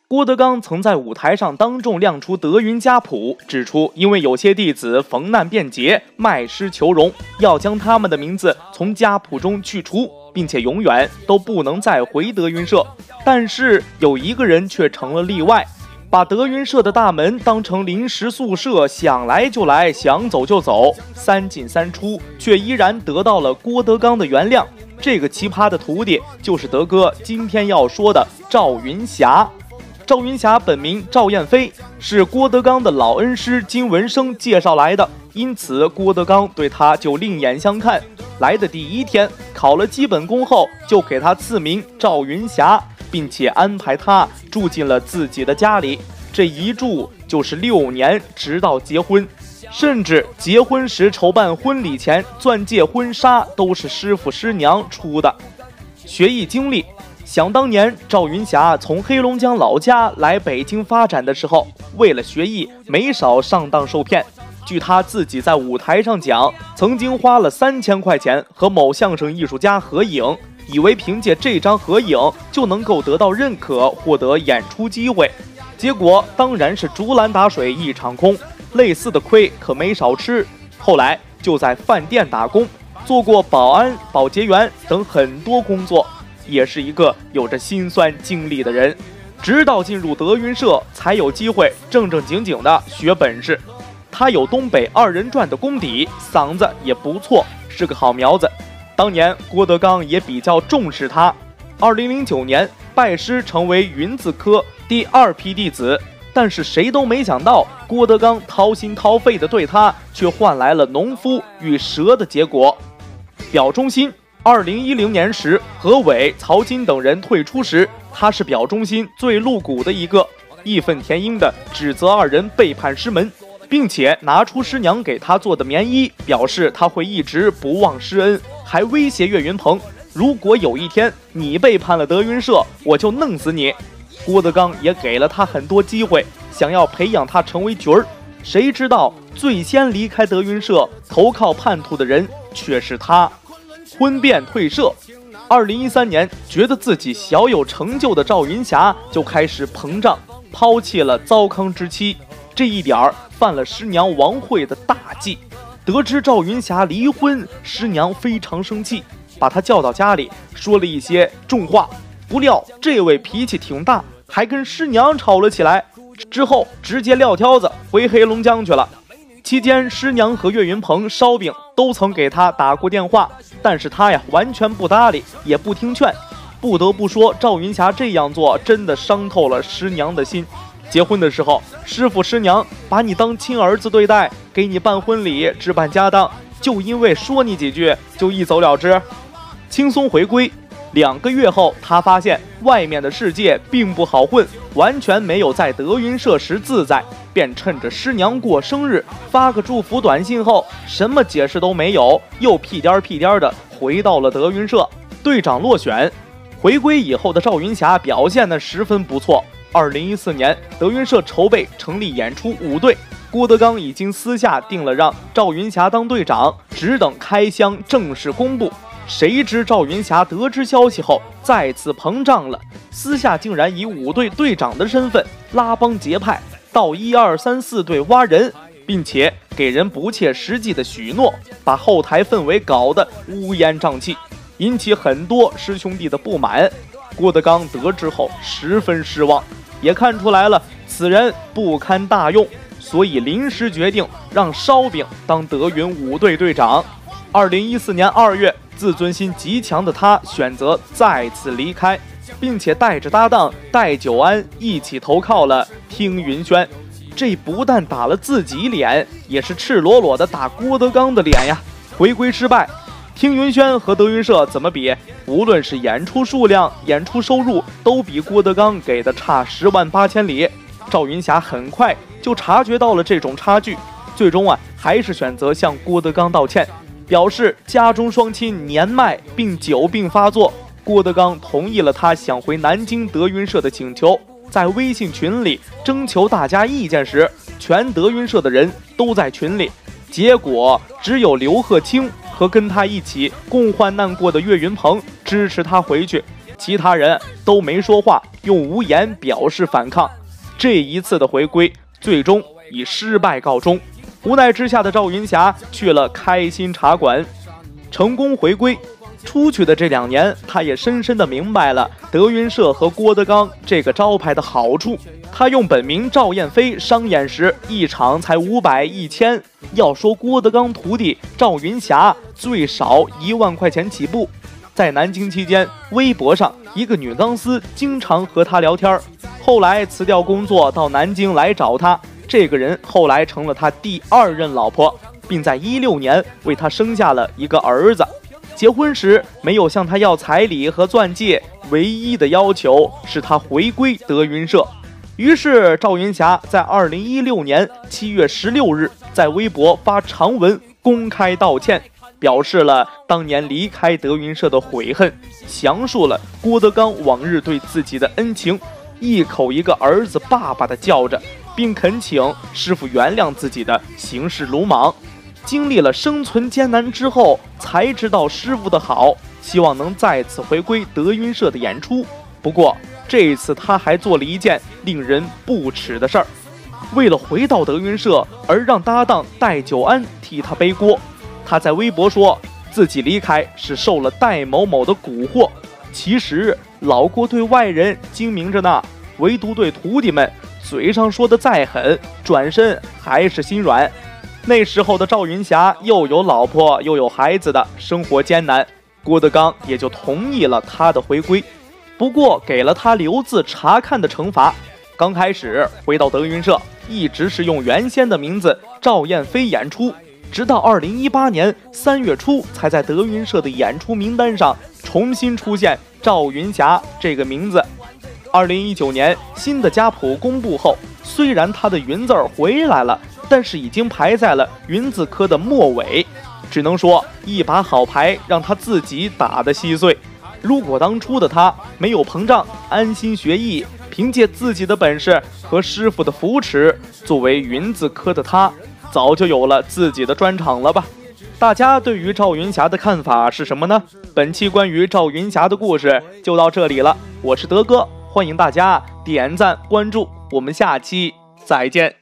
郭德纲曾在舞台上当众亮出德云家谱，指出因为有些弟子逢难变节，卖师求荣，要将他们的名字从家谱中去除，并且永远都不能再回德云社。但是有一个人却成了例外，把德云社的大门当成临时宿舍，想来就来，想走就走，3进3出，却依然得到了郭德纲的原谅。这个奇葩的徒弟就是德哥今天要说的赵云霞。赵云霞本名赵燕飞，是郭德纲的老恩师金文生介绍来的，因此郭德纲对他就另眼相看。来的第1天，考了基本功后，就给他赐名赵云霞，并且安排他住进了自己的家里。这一住就是6年，直到结婚，甚至结婚时筹办婚礼前钻戒婚纱都是师傅师娘出的。学艺经历，想当年赵云霞从黑龙江老家来北京发展的时候，为了学艺没少上当受骗。据他自己在舞台上讲，曾经花了3000块钱和某相声艺术家合影，以为凭借这张合影就能够得到认可，获得演出机会。结果当然是竹篮打水一场空，类似的亏可没少吃。后来就在饭店打工，做过保安、保洁员等很多工作，也是一个有着辛酸经历的人。直到进入德云社，才有机会正正经经的学本事。他有东北2人转的功底，嗓子也不错，是个好苗子。当年郭德纲也比较重视他。2009年拜师成为云字科第2批弟子，但是谁都没想到，郭德纲掏心掏肺的对他，却换来了农夫与蛇的结果。表忠心，2010年时，何伟、曹金等人退出时，他是表忠心最露骨的一个，义愤填膺的指责2人背叛师门，并且拿出师娘给他做的棉衣，表示他会一直不忘师恩，还威胁岳云鹏，如果有一天你背叛了德云社，我就弄死你。郭德纲也给了他很多机会，想要培养他成为角儿，谁知道最先离开德云社投靠叛徒的人却是他。婚变退社，2013年觉得自己小有成就的赵云霞就开始膨胀，抛弃了糟糠之妻，这一点犯了师娘王慧的大忌。得知赵云霞离婚，师娘非常生气，把她叫到家里，说了一些重话。不料这位脾气挺大，还跟师娘吵了起来，之后直接撂挑子回黑龙江去了。期间师娘和岳云鹏、烧饼都曾给他打过电话，但是他呀完全不搭理，也不听劝。不得不说，赵云霞这样做真的伤透了师娘的心。结婚的时候，师傅师娘把你当亲儿子对待，给你办婚礼、置办家当，就因为说你几句就一走了之。轻松回归2个月后，他发现外面的世界并不好混，完全没有在德云社时自在，便趁着师娘过生日发个祝福短信后，什么解释都没有，又屁颠的回到了德云社。队长落选，回归以后的赵云霞表现得十分不错。2014年，德云社筹备成立演出5队，郭德纲已经私下定了让赵云霞当队长，只等开箱正式公布。谁知赵云霞得知消息后再次膨胀了，私下竟然以5队队长的身份拉帮结派，到1、2、3、4队挖人，并且给人不切实际的许诺，把后台氛围搞得乌烟瘴气，引起很多师兄弟的不满。郭德纲得知后十分失望，也看出来了此人不堪大用，所以临时决定让烧饼当德云5队队长。2014年2月，自尊心极强的他选择再次离开，并且带着搭档戴久安一起投靠了听云轩。这不但打了自己脸，也是赤裸裸的打郭德纲的脸呀。回归失败，听云轩和德云社怎么比？无论是演出数量、演出收入，都比郭德纲给的差10万8千里。赵云霞很快就察觉到了这种差距，最终还是选择向郭德纲道歉，表示家中双亲年迈并久病发作。郭德纲同意了他想回南京德云社的请求，在微信群里征求大家意见时，全德云社的人都在群里，结果只有刘鹤清和跟他一起共患难过的岳云鹏支持他回去。 其他人都没说话，用无言表示反抗。这一次的回归最终以失败告终。无奈之下的赵云霞去了开心茶馆，成功回归。出去的这2年，他也深深地明白了德云社和郭德纲这个招牌的好处。他用本名赵燕飞商演时，一场才500、1000。要说郭德纲徒弟赵云霞，最少1万块钱起步。在南京期间，微博上一个女钢丝经常和他聊天，后来辞掉工作到南京来找他。这个人后来成了他第2任老婆，并在16年为他生下了一个儿子。结婚时没有向他要彩礼和钻戒，唯一的要求是他回归德云社。于是赵云霞在2016年7月16日在微博发长文公开道歉，表示了当年离开德云社的悔恨，详述了郭德纲往日对自己的恩情，一口一个儿子爸爸的叫着，并恳请师傅原谅自己的行事鲁莽。经历了生存艰难之后，才知道师傅的好，希望能再次回归德云社的演出。不过这一次他还做了一件令人不齿的事儿，为了回到德云社而让搭档戴久安替他背锅。他在微博说自己离开是受了戴某某的蛊惑，其实老郭对外人精明着呢，唯独对徒弟们嘴上说的再狠，转身还是心软。那时候的赵云霞又有老婆又有孩子的，生活艰难，郭德纲也就同意了他的回归，不过给了他留字查看的惩罚。刚开始回到德云社，一直是用原先的名字赵燕飞演出，直到2018年3月初才在德云社的演出名单上重新出现赵云霞这个名字。2019年新的家谱公布后，虽然他的云字回来了，但是已经排在了云字科的末尾，只能说一把好牌让他自己打得稀碎。如果当初的他没有膨胀，安心学艺，凭借自己的本事和师傅的扶持，作为云字科的他早就有了自己的专场了吧。大家对于赵云霞的看法是什么呢？本期关于赵云霞的故事就到这里了，我是德哥，欢迎大家点赞关注，我们下期再见。